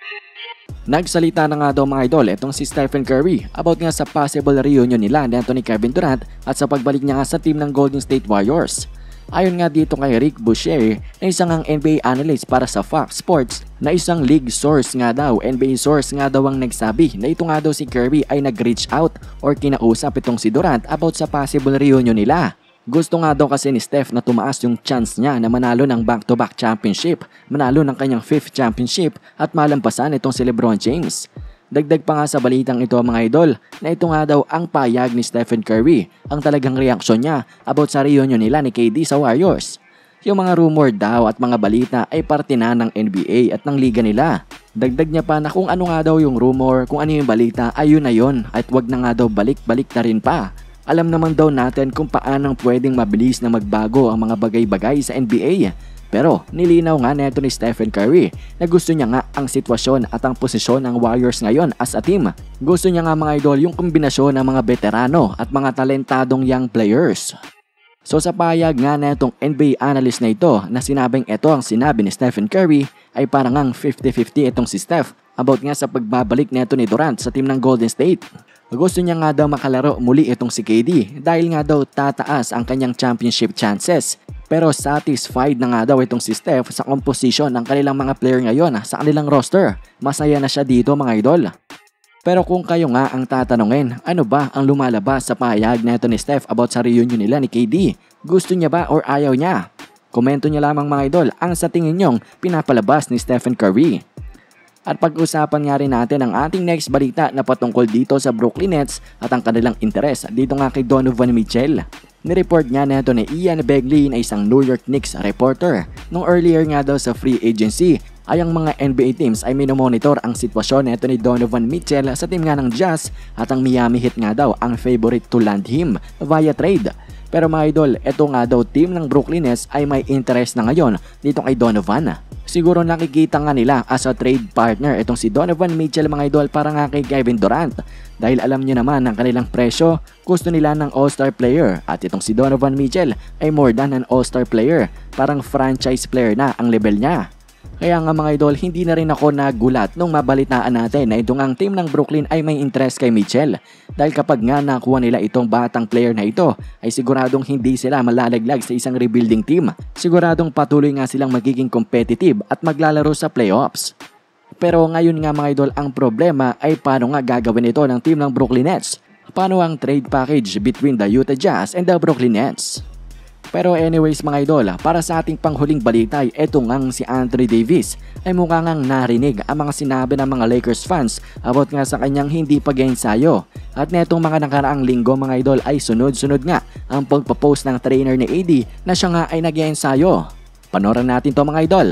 Nagsalita na nga daw mga idol itong si Stephen Curry about nga sa possible reunion nila ni Kevin Durant at sa pagbalik niya nga sa team ng Golden State Warriors. Ayon nga dito kay Rick Boucher na isang ang NBA analyst para sa Fox Sports na isang league source nga daw, NBA source nga daw ang nagsabi na ito nga daw si Curry ay nag-reach out or kinausap itong si Durant about sa possible reunion nila. Gusto nga daw kasi ni Steph na tumaas yung chance niya na manalo ng back-to-back championship, manalo ng kanyang 5th championship at malampasan itong si LeBron James. Dagdag pa nga sa balitang ito mga idol na ito nga daw ang payag ni Stephen Curry, ang talagang reaksyon niya about sa reunion nila ni KD sa Warriors. Yung mga rumor daw at mga balita ay parte na ng NBA at ng liga nila. Dagdag niya pa na kung ano nga daw yung rumor, kung ano yung balita ay yun na yun at wag na nga daw balik-balik na rin pa. Alam naman daw natin kung paanong pwedeng mabilis na magbago ang mga bagay-bagay sa NBA. Pero nilinaw nga neto ni Stephen Curry na gusto niya nga ang sitwasyon at ang posisyon ng Warriors ngayon as a team. Gusto niya nga mga idol yung kombinasyon ng mga veterano at mga talentadong young players. So sa payag nga netong NBA analyst na ito na sinabing ito ang sinabi ni Stephen Curry ay parang ang 50-50 itong si Steph about nga sa pagbabalik neto ni Durant sa team ng Golden State. Gusto niya nga daw makalaro muli itong si KD dahil nga daw tataas ang kanyang championship chances. Pero satisfied na nga daw itong si Steph sa composition ng kanilang mga player ngayon sa kanilang roster. Masaya na siya dito mga idol. Pero kung kayo nga ang tatanungin, ano ba ang lumalabas sa pahayag neto ni Steph about sa reunion nila ni KD? Gusto niya ba or ayaw niya? Komento niyo lamang mga idol ang sa tingin nyong pinapalabas ni Stephen Curry. At pag-usapan nga rin natin ang ating next balita na patungkol dito sa Brooklyn Nets at ang kanilang interes dito nga kay Donovan Mitchell. Nireport nga neto ni Ian Begley na isang New York Knicks reporter. Nung earlier nga daw sa free agency ay ang mga NBA teams ay minomonitor ang sitwasyon neto ni Donovan Mitchell sa team nga ng Jazz at ang Miami Heat nga daw ang favorite to land him via trade. Pero mga idol, eto nga daw team ng Brooklyn Nets ay may interest na ngayon dito kay Donovan. Siguro nakikita nga nila as a trade partner itong si Donovan Mitchell mga idol para nga kay Kevin Durant. Dahil alam nyo naman ang kanilang presyo, gusto nila ng all-star player at itong si Donovan Mitchell ay more than an all-star player. Parang franchise player na ang level niya. Kaya nga mga idol, hindi na rin ako nagulat nung mabalitaan natin na itong ang team ng Brooklyn ay may interest kay Mitchell. Dahil kapag nga nakuha nila itong batang player na ito, ay siguradong hindi sila malalaglag sa isang rebuilding team. Siguradong patuloy nga silang magiging competitive at maglalaro sa playoffs. Pero ngayon nga mga idol, ang problema ay paano nga gagawin ito ng team ng Brooklyn Nets? Paano ang trade package between the Utah Jazz and the Brooklyn Nets? Pero anyways mga idol, para sa ating panghuling balita ay eto ngang si Anthony Davis ay mukha ngang narinig ang mga sinabi ng mga Lakers fans about nga sa kanyang hindi pag-ensayo. At netong mga nakaraang linggo mga idol ay sunod-sunod nga ang pagpapost ng trainer ni AD na siya nga ay nag-ensayo. Panoran natin to mga idol.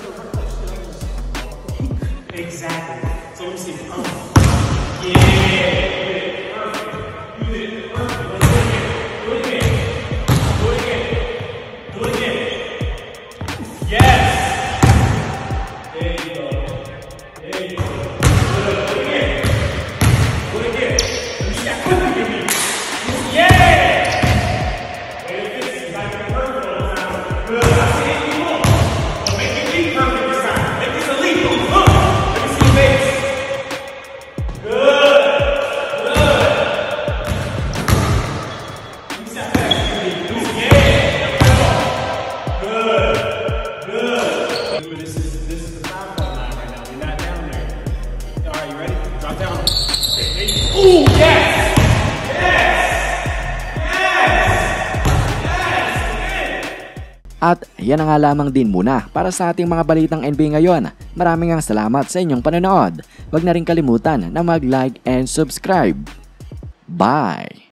At yan na nga lamang din muna para sa ating mga balitang NBA ngayon. Maraming salamat sa inyong panonood. Huwag na rin kalimutan na mag-like and subscribe. Bye!